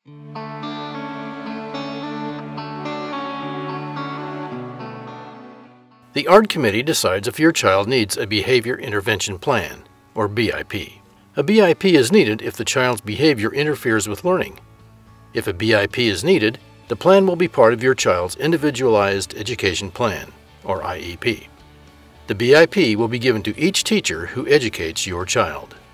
The ARD Committee decides if your child needs a Behavior Intervention Plan, or BIP. A BIP is needed if the child's behavior interferes with learning. If a BIP is needed, the plan will be part of your child's Individualized Education Plan, or IEP. The BIP will be given to each teacher who educates your child.